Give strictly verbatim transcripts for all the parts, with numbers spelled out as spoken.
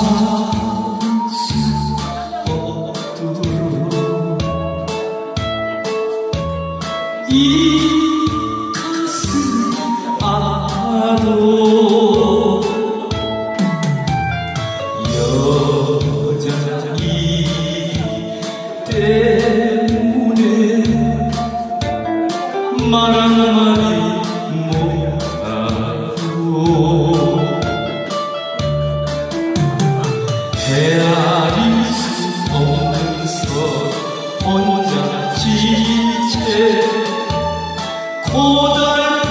수 없도록 이 가슴 아도 여자이기 때문에 말 한마디 못하고 헤아릴 수 없는 서 혼자 지체 고달픈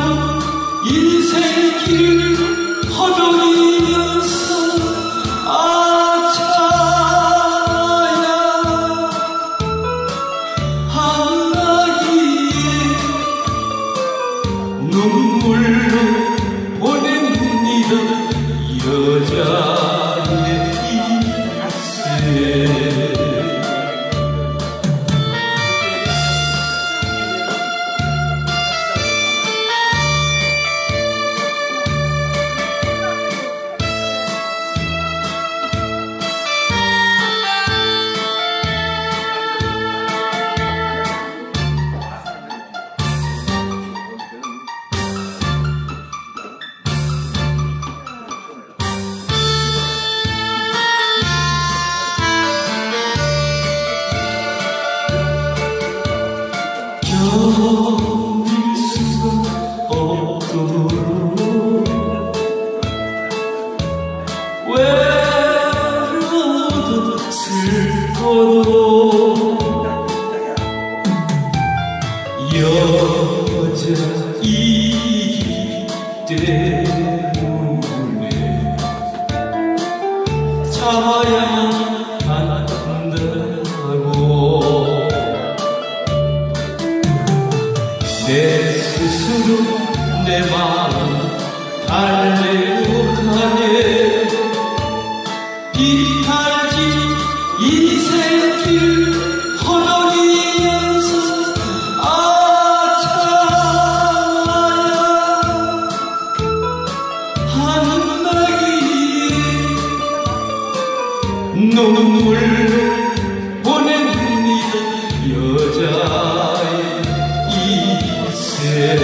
인생길을 허덕이면서 아차야 한나기에 눈물로 보냅니다 여자의 일세 견딜 수가 없도록 외로워도 슬퍼도 여자이기 때문에 참아야만 한다고 내 스스로 내 마음 달래고 가네 비탈진 인생길 허덕이면서 아차야 한나기에 눈물을 보냅니다 여자의 일세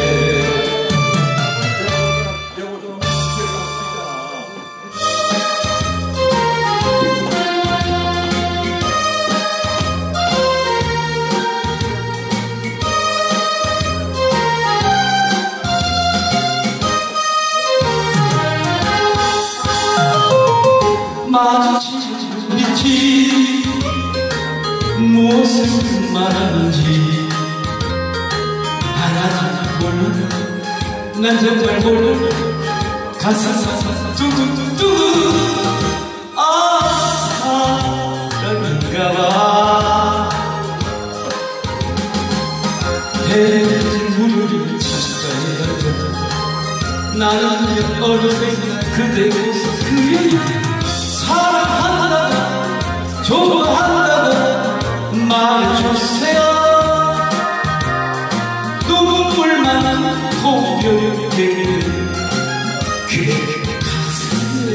마주친 빛이 무엇을 말하는지 하나도 몰라 난 정말 몰라 가사사 뚜두뚜두 아 사랑인가봐 헤어진 우리를 찾아야 나는 어느새 그대 모습 그려요 사랑한다고 좋아한다고 말해주세요 눈물만 고백되는 그대 가슴에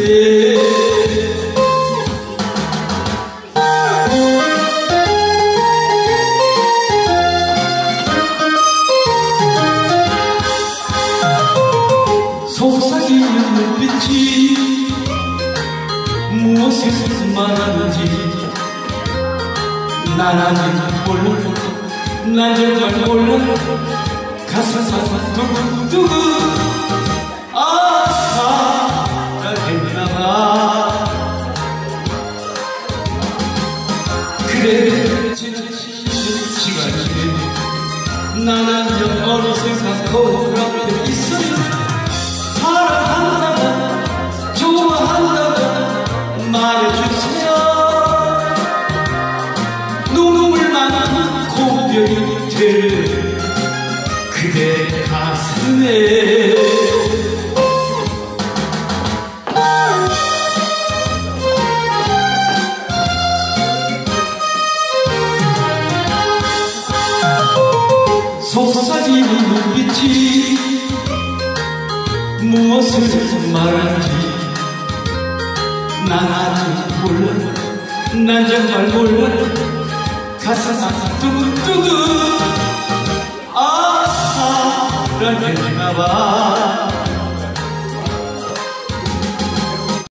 속삭이는 눈빛이 무엇을 말하는지 난 아직 몰라 난 정말 몰라 가사사사 두구두구 아 사랑했나봐 그래 지나치는 시간이 나는 어느새 거울 앞에 있어요 사랑한다고 좋아한다고 말해주세요 눈물만 고백이 돼 그대 가슴에 속삭이는 눈빛이 무엇을 말하는지 난 아직 몰라 난 정말 몰라 가슴 두근두근 아 사랑했나봐